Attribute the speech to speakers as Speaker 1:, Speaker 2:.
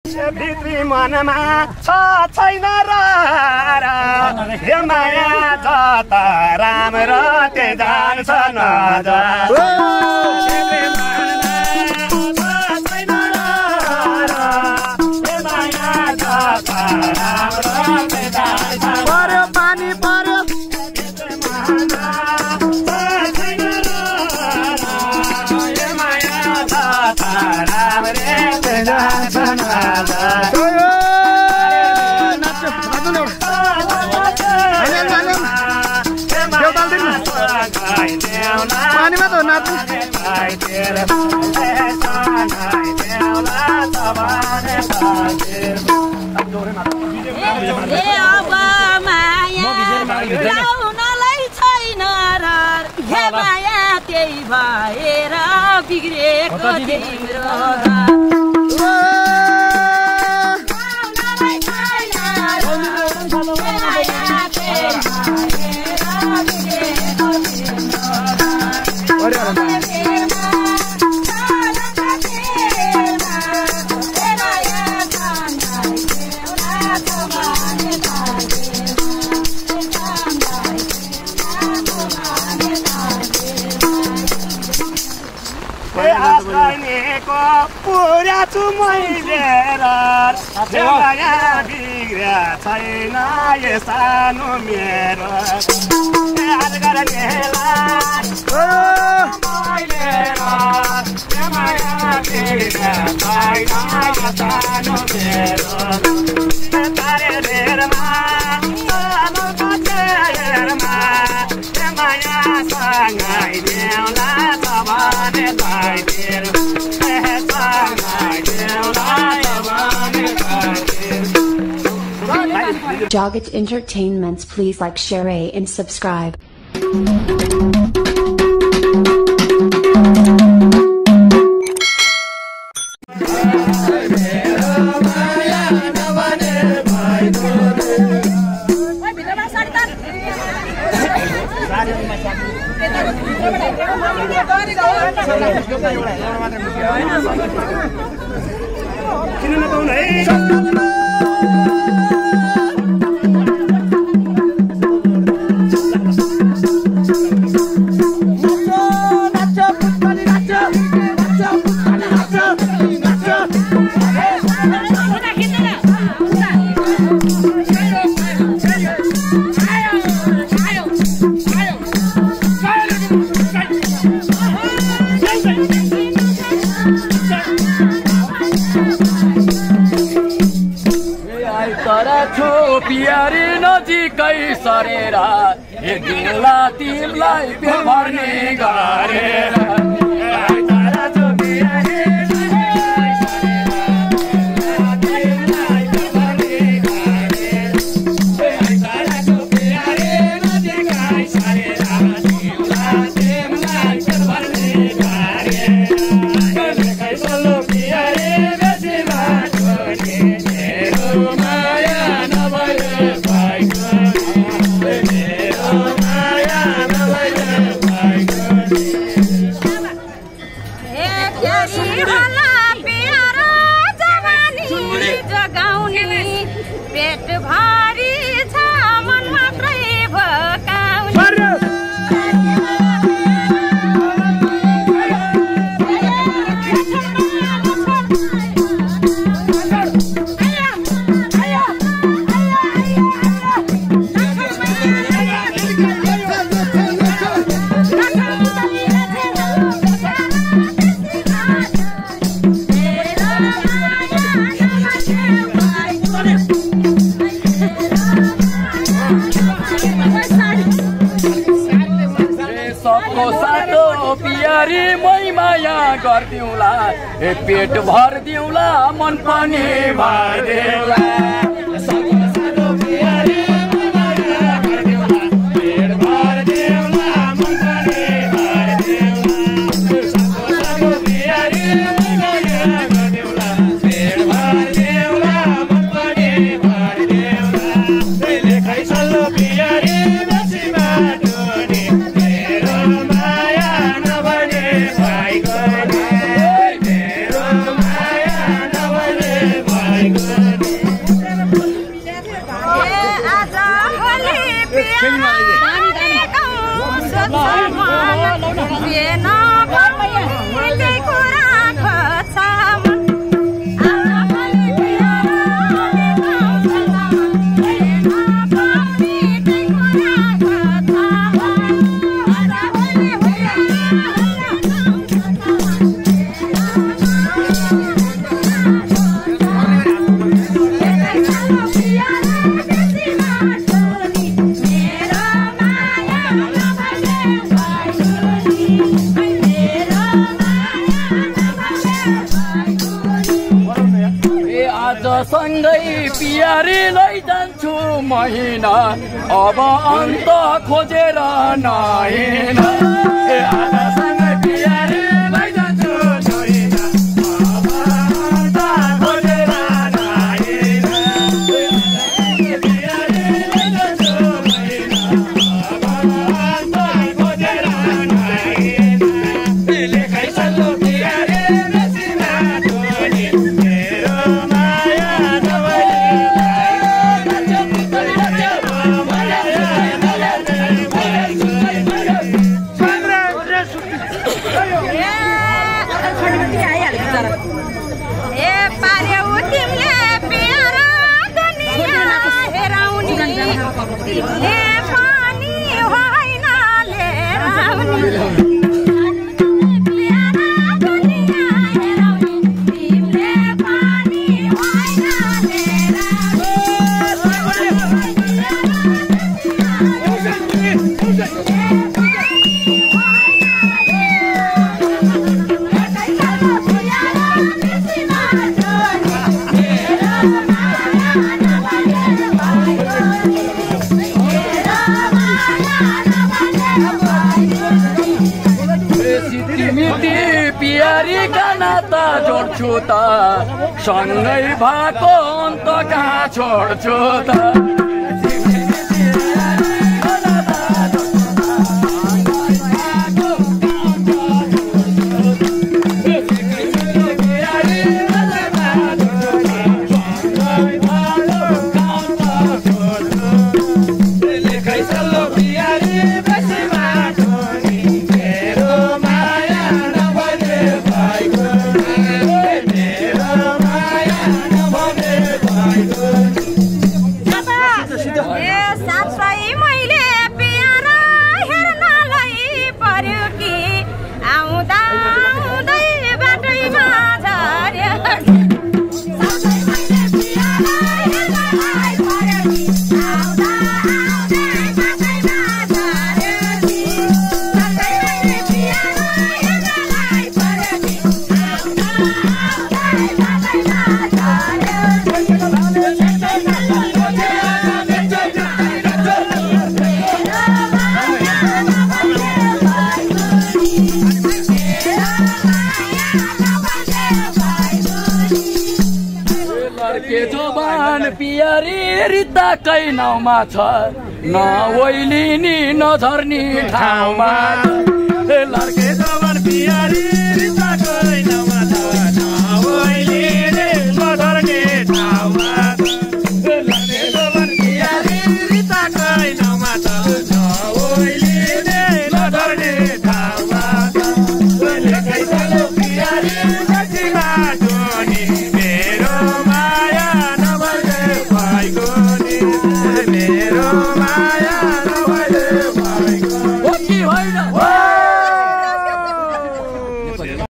Speaker 1: भित्री मनमा छ छैन र हे माया जता राम्रो त्यही जान्छ नजान्छ
Speaker 2: पर्यो पानी पर्यो पानीमा त नाच्नु
Speaker 3: अब माया लाउनलाई छैन र हे माया त्यही भएर बिग्रेको तिम्रो
Speaker 1: पुरा छु मैले माया बिग्रिया छैन यो सानो मेरो माया बिग्रिया छैन यो सानो मेरो तारे धेरमा सानो कचेरमा माया सँगै ल्याउला सबने भाइतिर
Speaker 4: Joggett Entertainments, please like, share, and subscribe.
Speaker 1: किन नपाउनु है
Speaker 5: पियारी नजिकै सरेर दिउँला तिमीलाई पेट भर्ने गरेर गर्दिउँला पेट भर दिउँला मन पनि भरिदेऊला सँगै पियारीलाई जान्छु महिना अब अन्त खोजेर नहिँड सँगै पियारीलाई जान्छु महिना अब अन्त खोजेर नहिँड पियारीलाई जान्छु महिना अब अन्त खोजेर नहिँड लेखाइ सल्लो पियारी बेसीमा ढोली जोड्छु त सँगै भएको अन्त कहाँ छोड्छु त रिताकै नाउँमा छ नओइलिनी नझर्नी ठाउँमा लड्के जवान पियारी रिताकै नाउँमा छ नओइलिनी नझर्नी ठाउँमा लड्के जवान पियारी रिताकै नाउँमा छ नओइलिनी नझर्नी ठाउँमा लेखाइ सल्लो पियारी बेसीमा ढोली मेरो माया मेरो माया